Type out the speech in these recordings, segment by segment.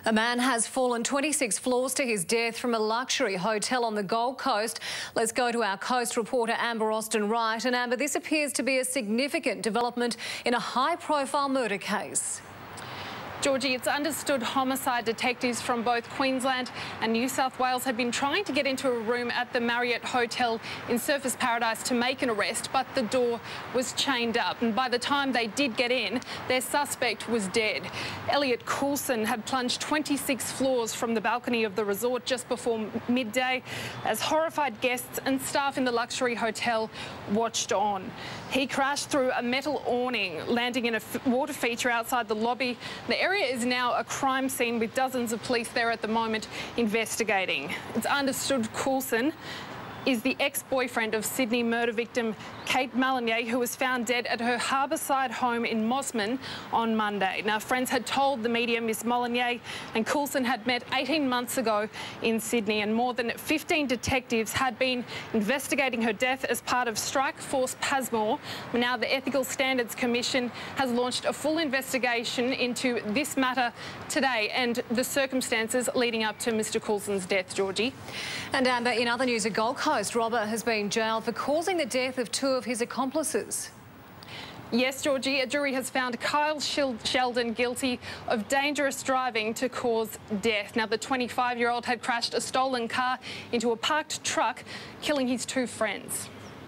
A man has fallen 26 floors to his death from a luxury hotel on the Gold Coast. Let's go to our coast reporter Amber Austin-Wright. And Amber, this appears to be a significant development in a high-profile murder case. Georgie, it's understood homicide detectives from both Queensland and New South Wales had been trying to get into a room at the Marriott Hotel in Surfers Paradise to make an arrest, but the door was chained up. And by the time they did get in, their suspect was dead. Elliot Coulson had plunged 26 floors from the balcony of the resort just before midday as horrified guests and staff in the luxury hotel watched on. He crashed through a metal awning, landing in a water feature outside the lobby. The area is now a crime scene with dozens of police there at the moment investigating. It's understood Coulson is the ex-boyfriend of Sydney murder victim Kate Malinier, who was found dead at her harbourside home in Mosman on Monday. Now, friends had told the media Miss Malinier and Coulson had met 18 months ago in Sydney, and more than 15 detectives had been investigating her death as part of Strike Force Pasmore. Now, the Ethical Standards Commission has launched a full investigation into this matter today and the circumstances leading up to Mr Coulson's death, Georgie. And Amber, in other news, a Gold Coast robber has been jailed for causing the death of two of his accomplices. Yes, Georgie, a jury has found Kyle Sheldon guilty of dangerous driving to cause death. Now, the 25-year-old had crashed a stolen car into a parked truck, killing his two friends.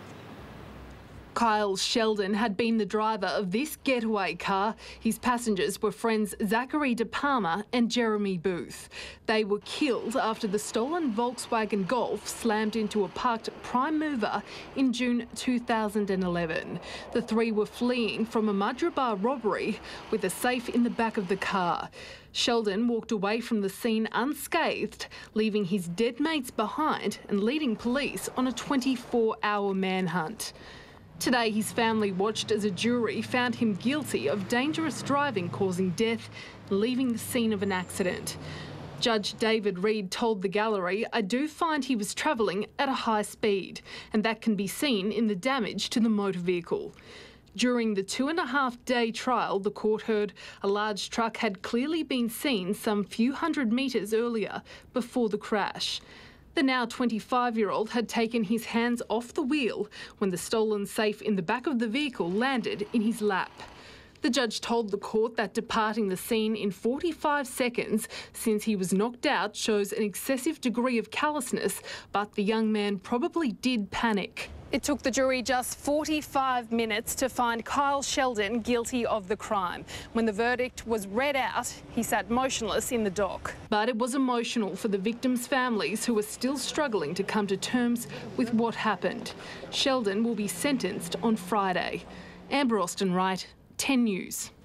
Kyle Sheldon had been the driver of this getaway car. His passengers were friends Zachary De Palma and Jeremy Booth. They were killed after the stolen Volkswagen Golf slammed into a parked prime mover in June 2011. The three were fleeing from a Madrabar robbery with a safe in the back of the car. Sheldon walked away from the scene unscathed, leaving his dead mates behind and leading police on a 24-hour manhunt. Today, his family watched as a jury found him guilty of dangerous driving causing death and leaving the scene of an accident. Judge David Reid told the gallery, "I do find he was travelling at a high speed, and that can be seen in the damage to the motor vehicle." During the 2.5-day trial, the court heard a large truck had clearly been seen some few hundred metres earlier before the crash. The now 25-year-old had taken his hands off the wheel when the stolen safe in the back of the vehicle landed in his lap. The judge told the court that departing the scene in 45 seconds since he was knocked out shows an excessive degree of callousness, but the young man probably did panic. It took the jury just 45 minutes to find Kyle Sheldon guilty of the crime. When the verdict was read out, he sat motionless in the dock. But it was emotional for the victims' families who are still struggling to come to terms with what happened. Sheldon will be sentenced on Friday. Amber Austin-Wright, 10 News.